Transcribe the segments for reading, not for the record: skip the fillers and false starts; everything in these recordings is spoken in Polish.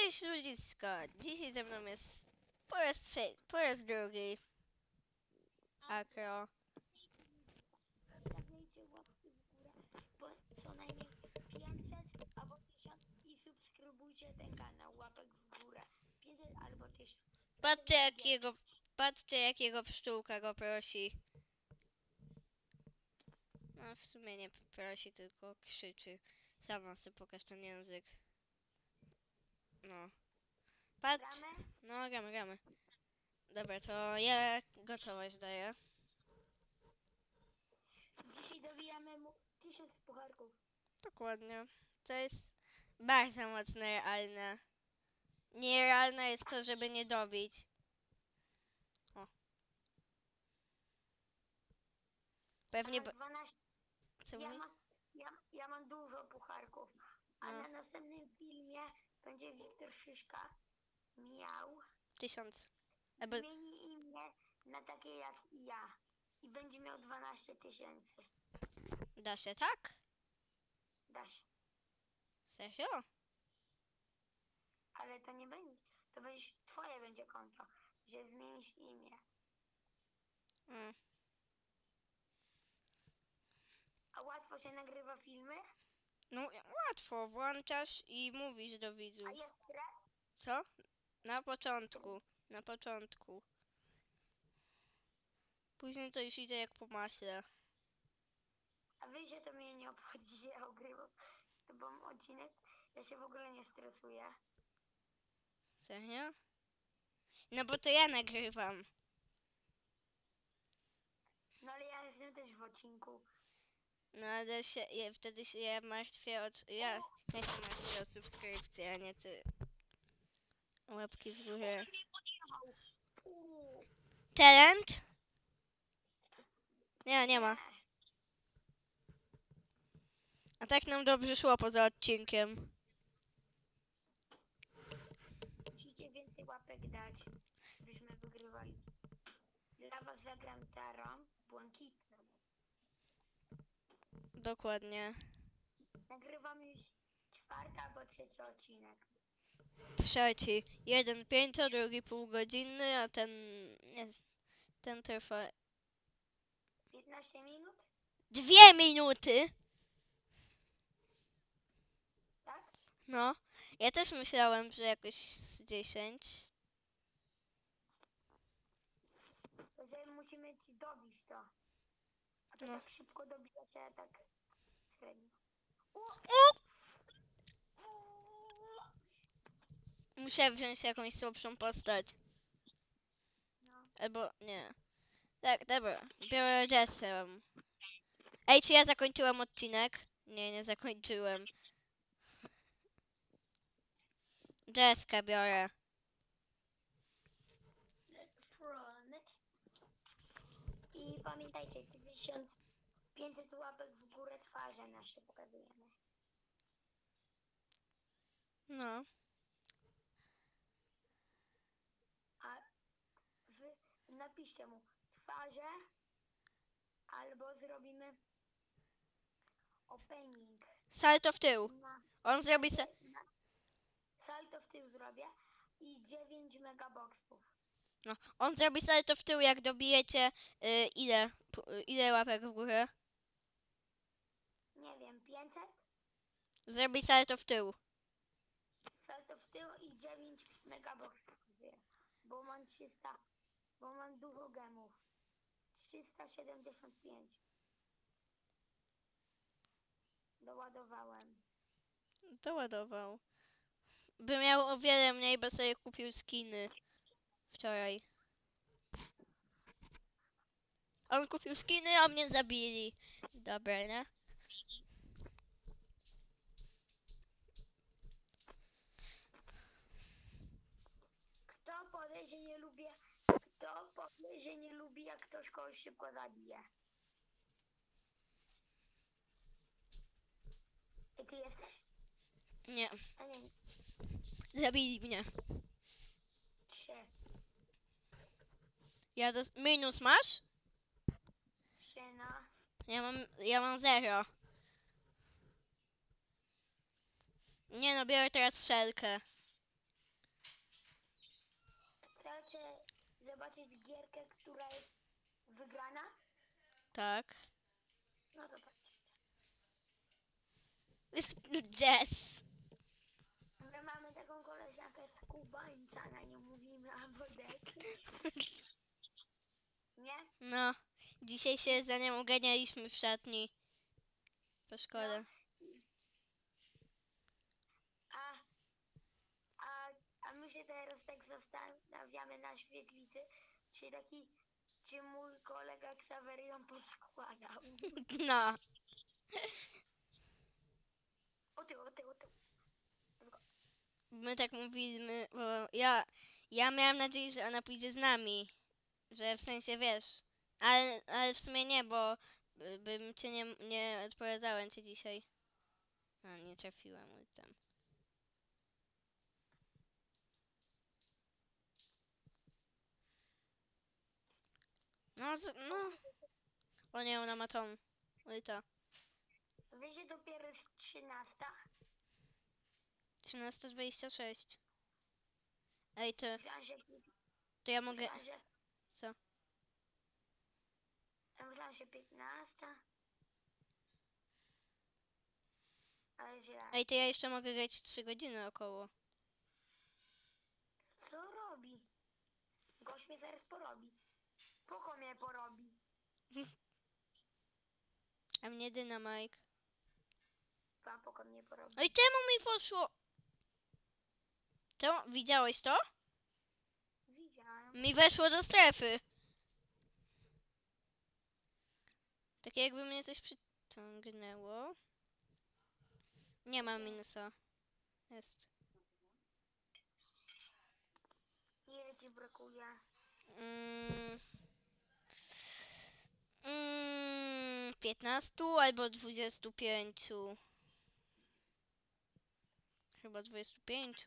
Cześć ludziska! Dzisiaj ze mną jest po raz drugi Akro. Stawiajcie łapki w górę, bo co najmniej 500 albo 1000 i subskrybujcie ten kanał. Łapek w górę. 500 albo 1000. Patrzcie jakiego pszczółka go prosi. No w sumie nie prosi, tylko krzyczy. Sama sobie pokaż ten język. No. Patrz. Gramy? No gramy. Dobra, to ja gotowość daję. Dzisiaj dobijamy mu 1000 pucharków. Dokładnie. To jest bardzo mocno realne. Nierealne jest to, żeby nie dobić. O. Pewnie... A 12, Co ja, mówi? ja mam dużo pucharków. A No. na następnym filmie będzie Wiktor Szyszka miał 1000. Albo... zmieni imię na takie jak ja. I będzie miał 12 000. Da się tak? Da się. Serio? Ale to nie będzie. To będzie twoje będzie konto, że zmienisz imię. Mm. A łatwo się nagrywa filmy? No łatwo. Włączasz i mówisz do widzów. A jest stres? Co? Na początku. Na początku. Później to już idzie jak po maśle. A wiesz, że to mnie nie obchodzi, że ja ogrywam z tobą odcinek. Ja się w ogóle nie stresuję. Serio? No bo to ja nagrywam. No ale ja jestem też w odcinku. No ale wtedy się ja martwię ja się martwię o subskrypcję, a nie ty. Łapki w górę. Challenge? Nie ma. A tak nam dobrze szło poza odcinkiem. Musicie więcej łapek dać, byśmy wygrywali. Dla was zagram tarą błękitną. Dokładnie. Nagrywam już 4. albo 3. odcinek. Trzeci. Jeden 5, drugi półgodzinny, a ten trwa 15 minut? 2 minuty. Tak? No. Ja też myślałem, że jakoś z 10. To że musimy ci dobić to. A to No. tak szybko dobijacie, tak średnio. Muszę wziąć jakąś słabszą postać. No. Albo nie. Tak, dobra. Biorę Jessę. Ej, czy ja zakończyłem odcinek? Nie zakończyłem. Jesskę biorę. I pamiętajcie, 1500 łapek w górę twarze nasze pokazujemy. No. A wy napiszcie mu twarze albo zrobimy opening. Salto w tył. On zrobi Salto w tył zrobię i 9 megaboxów. No. On zrobi salto w tył, jak dobijecie ile łapek w górę? Nie wiem, 500? Zrobi salto w tył. Salto w tył i 9 megaboxów. Bo mam 300, bo mam dużo gemów. 375. Doładowałem. Doładował. By miał o wiele mniej, bo sobie kupił skiny wczoraj. On kupił skiny, a mnie zabili. Dobra, nie? Kto powie, że nie lubię, jak ktoś kogoś szybko zabije? I ty jesteś? Nie. A nie, Zabili mnie. 3. Minus masz? 3, no. Ja mam 0. Nie no, biorę teraz szelkę. Tak. No to tak. Jess. My mamy taką koleżankę z Kubańca, na nią mówimy Abodek. Nie? No, dzisiaj się za nią uganialiśmy w szatni po szkole. No. A, a my się teraz tak zastanawiamy na świetlicy, czy mój kolega Xaver ją poskładał. No. O ty. My tak mówimy, bo ja miałam nadzieję, że ona pójdzie z nami. Że w sensie wiesz. Ale w sumie nie, bo bym cię nie odprowadzałem cię dzisiaj. A nie trafiłam tam. No, no. O nie, ona ma tą. Ulta. Wiesz, że dopiero jest 13? 13:26. Ej, Myślałam, że... to ja mogę. Myślałam, że... Co? Ja myślałam, że 15. Ale źle. Ej, to ja jeszcze mogę grać 3 godziny około. Co robi? Gość mnie zaraz porobi. Poko mnie porobi. A mnie dynamite. Pan poko mnie porobi. Ej, czemu mi poszło? Czemu? Widziałeś to? Widziałem. Mi weszło do strefy. Tak jakby mnie coś przyciągnęło. Nie ma minusa. Jest. Ile ci brakuje? Mm, 15 albo 25. Chyba 25.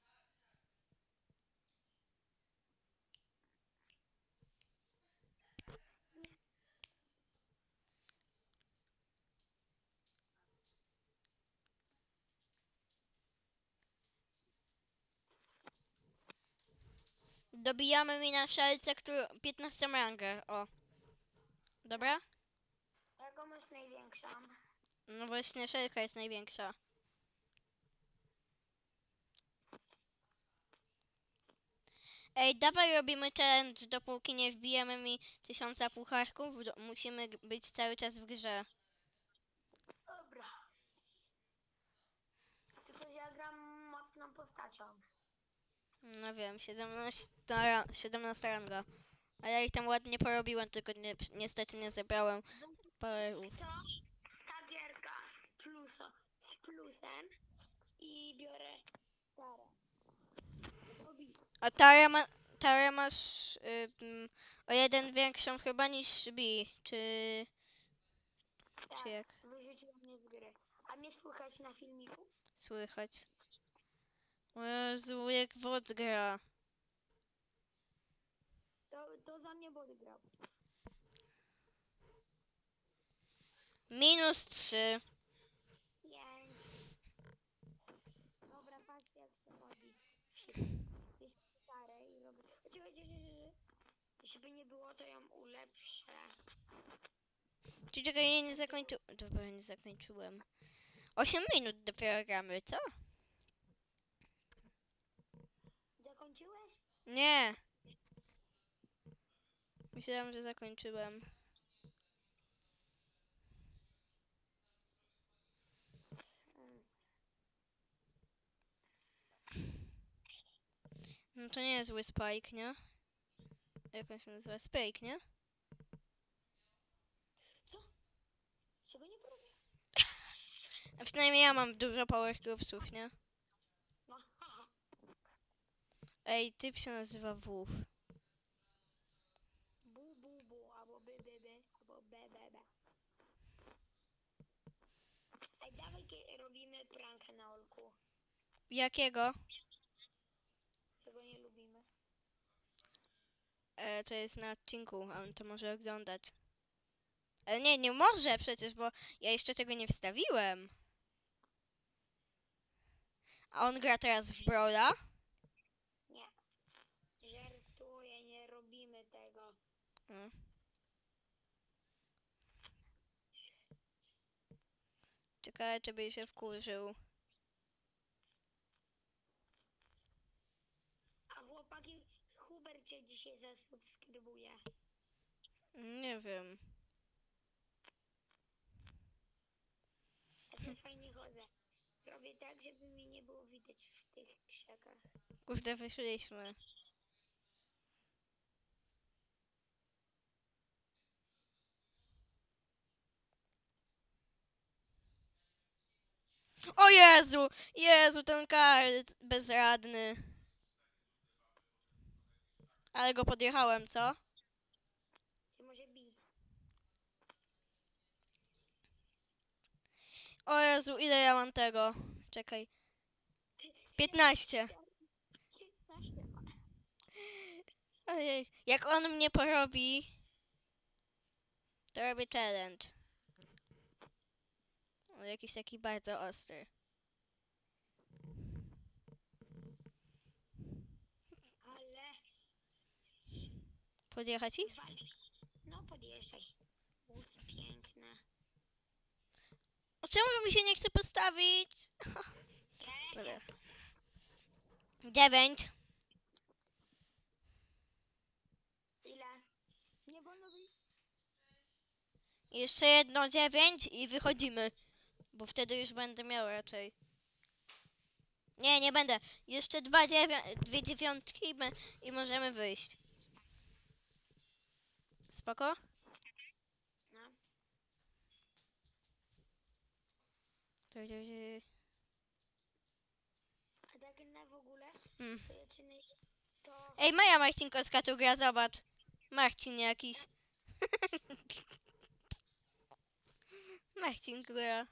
Dobijamy mi na szelce, który 15 rangę. O. Dobra? Jaką masz największą? No właśnie, szelka jest największa. Ej, dawaj robimy challenge, dopóki nie wbijemy mi 1000 pucharków. Musimy być cały czas w grze. Dobra. Tylko, że ja gram mocną postacią. No wiem, 17 ranga. A ja ich tam ładnie porobiłem, tylko niestety nie zebrałem parów. To ta gierka z plusem i biorę Tarę. A Tara masz o jeden większą chyba niż B, czy Tak, jak wyrzuciła mnie z gry. A mnie słychać na filmiku? słychać? O Jezu, jak wodz gra. To za mnie bot grał. -3. Pięć. Dobra, patrzcie jak się robi. Jest Tarę i robię. Żeby nie było, to ją ulepszę. Czy czekaj, ja nie zakończyłem. Dobra, nie zakończyłem. 8 minut dopiero gramy, co? Zakończyłeś? Nie. Myślałam, że zakończyłem. No to nie jest zły Spike, nie? Jak on się nazywa? Spike, nie? Co? Czego nie porobię? A przynajmniej ja mam dużo power groupsów, nie? No, haha. Ej, typ się nazywa Wów. Bu, albo albo be. Ej, dawaj robimy prankę na Olku. Jakiego? Czego nie lubimy. To jest na odcinku, a on to może oglądać. Ale nie może przecież, bo ja jeszcze tego nie wstawiłem. A on gra teraz w Brawla? Nie. Żartuję, nie robimy tego. Mm. Ciekawe, czy by się wkurzył. A chłopaki, Hubert cię dzisiaj zasubskrybuje. Nie wiem. Ja też fajnie chodzę. Robię tak, żeby mnie nie było widać w tych krzakach. Kurde, wyszliśmy. O Jezu! Jezu, ten kart bezradny. Ale go podjechałem, co? Czy może bij? O Jezu, ile ja mam tego? Czekaj. 15. 15 ma. Ojej. Jak on mnie porobi, to robię challenge. Ale jakiś taki bardzo ostry. Ale Podjechać ich? wal. No podjeżdżaj. Uf, piękne. O, czemu mi się nie chce postawić? Dobra. 9. Ile? Nie wolno wyjść. Jeszcze jedno 9 i wychodzimy. Bo wtedy już będę miał raczej. Nie, nie będę. Jeszcze dwie dziewiątki i możemy wyjść. Spoko? No. A tak na w ogóle, Hmm. to ja czyny, to Ej, Maja Marcinkowska tu gra, zobacz. Marcin jakiś. Marcin gra.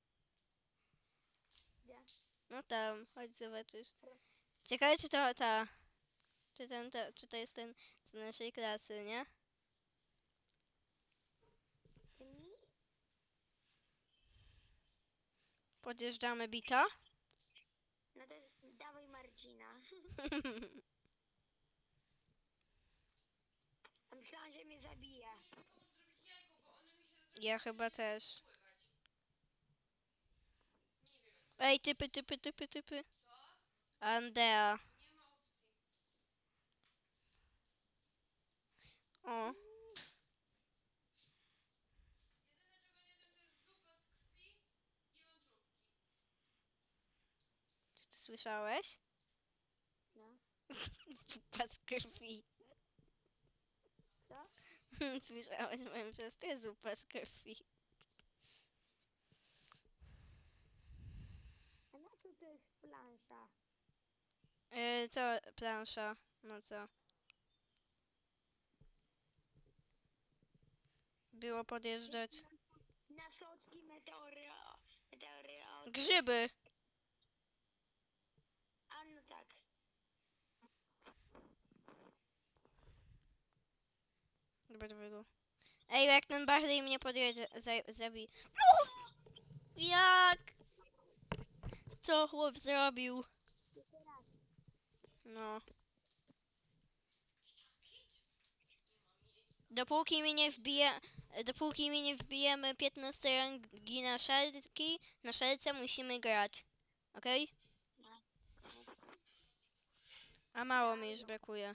Gdzie? No tam, chodź zobaczysz. Ciekawe, czy to ta... Czy to jest ten z naszej klasy, nie? Tymi? Podjeżdżamy bita. No to jest, dawaj Marcina. A myślałam, że mnie zabije. Ja chyba też. Ej, typy. Andea. O. Czy ty słyszałeś? No. Zupa z krwi. Co? Słyszałeś moją siostrę? Zupa z krwi. A na co to jest plansza? Co? Plansza. No co? Było podjeżdżać. Na soczki meteory Grzyby. A no tak. Dobrego. Ej, jak ten bardziej mnie podjedzie, zabij. No! Jak? Co chłop zrobił? No. Dopóki mi nie wbijemy 15 rangi na szelce musimy grać. Okej? A mało mi już brakuje.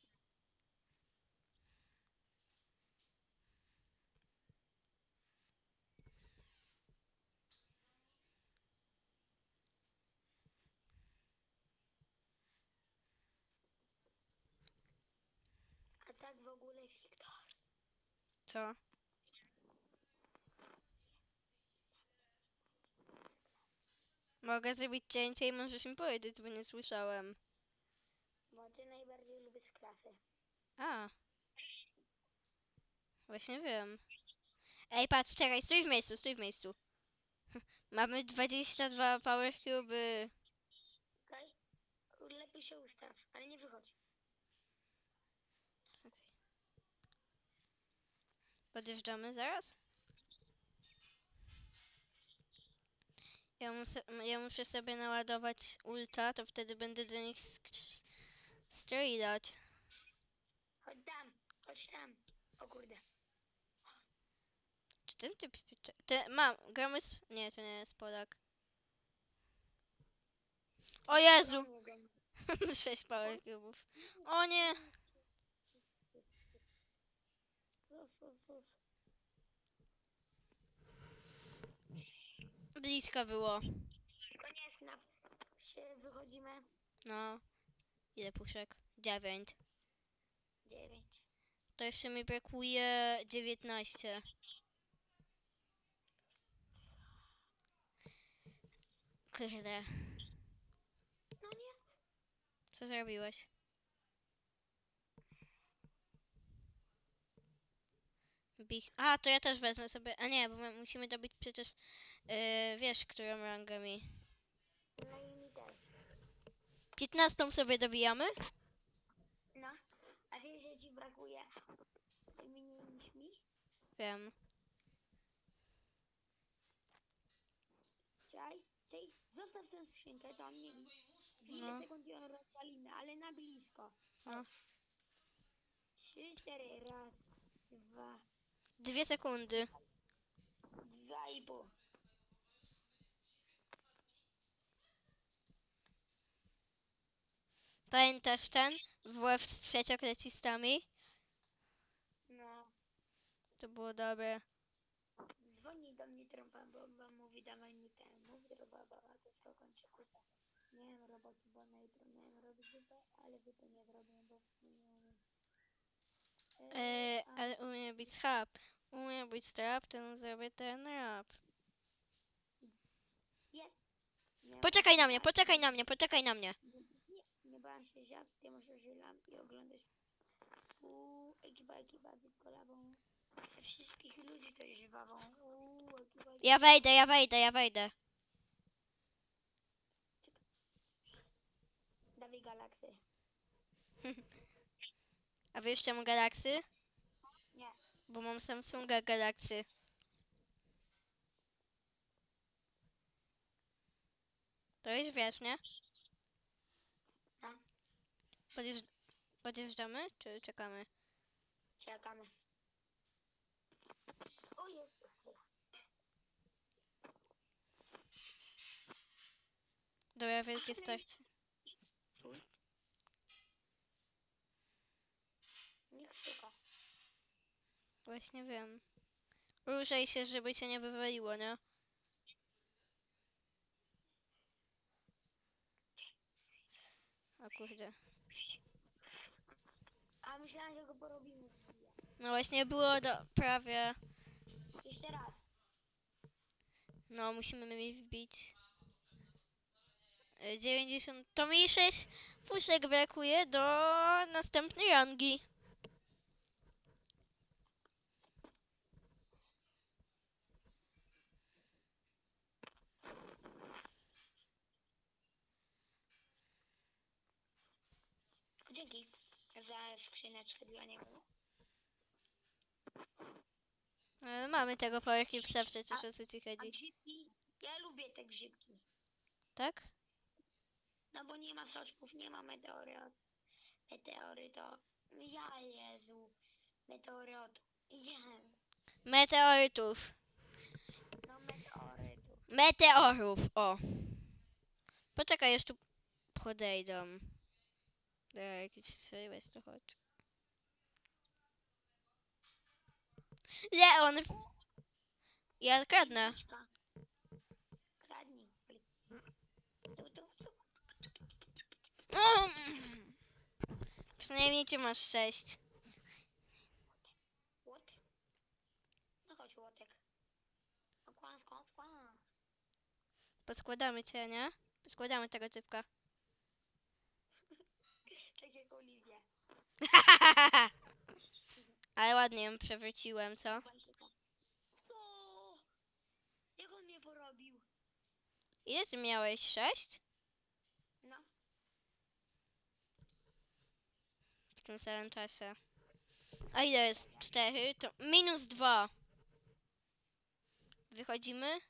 A tak w ogóle Wiktor. Co? Mogę zrobić cięcie i możesz mi powiedzieć, bo nie słyszałem. Bo ty najbardziej lubisz klasy. A. Właśnie wiem. Ej, patrz, czekaj, stój w miejscu. Mamy 22 power cube. Okej? Lepiej się ustaw, ale nie wychodź. Podjeżdżamy zaraz? Ja muszę sobie naładować ulta, to wtedy będę do nich strzelać. Chodź tam, chodź tam. O kurde. ten typ... gramy z... Nie, to nie jest Polak. O Jezu! Nie wiem. 6 power cubów. O nie! Blisko było. Koniec na się wychodzimy. No. Ile puszek? 9. 9. To jeszcze mi brakuje 19. Kurde. No nie. Co zrobiłeś? A, to ja też wezmę sobie. A nie, bo my musimy dobyć przecież... wiesz, którą rangę mi. No i mi też. 15 sobie dobijamy? No. A wiesz, że ci brakuje mniej niż mi? Wiem. Czekaj. Zostaw tę skrzynkę, to on nie widzi. No. 2 sekundy ją rozwalimy, ale na blisko. No. 3, 4, raz, 2, 2 sekundy. 2,5. Pamiętasz ten? W łeb z trzecioklecistami? No. To było dobre. Dzwoni do mnie trąba, bo mówi dawaj mi ten. Mów trąba, to co kończy kupę. Nie mam roboty, bo na jutro miałem robić zupę, ale wy to nie zrobię, bo nie umiem. Ale umie być schab. Umie być trap, to zrobię ten rap. Jest. Nie Poczekaj na mam mnie, żart. poczekaj na mnie, poczekaj na mnie. Nie bałem się żart, ty możesz żelam i oglądać. Ekipa z kolabą. Wszystkich ludzi to jest żywawą. Ekipa. Ja wejdę, ja wejdę, ja wejdę. Dawaj galaksy. A wiesz czemu Galaxy? Nie. Bo mam Samsunga Galaxy. To już wiesz, nie? No. Podjeżdżamy, czy czekamy? Czekamy. O Jezu. Dobra, wielkie starcie. Niech szuka. Właśnie wiem. Ruszaj się, żeby cię nie wywaliło, nie? O kurde. A myślałam, że go porobimy. No właśnie było prawie... Jeszcze raz. No, musimy mi wbić. 90. To mi 6 puszek brakuje do następnej rangi. Dzięki za skrzyneczkę dla niego. Ale mamy tego powerki psa przecież, o co ci A chodzi. grzybki? Ja lubię te grzybki. Tak? No bo nie ma soczków, nie ma meteory. Meteory to... Ja Jezu. Meteoryt. Jezu. Meteorytów. No meteorytu. Meteorów, o. Poczekaj, już tu podejdą. Jakiś strzeliłeś to chodź. Leon! Ja kradnę. Liczka. Kradnij. Tu. Przynajmniej ty masz 6. Łotek. No chodź łotek. No kłan. Poskładamy cię, nie? Poskładamy tego typka. Tak jak Oliwia. Ale ładnie ją przewróciłem, co? Co? Jak on mnie porobił? Ile ty miałeś? 6? No. W tym samym czasie. A ile jest 4? To -2. Wychodzimy?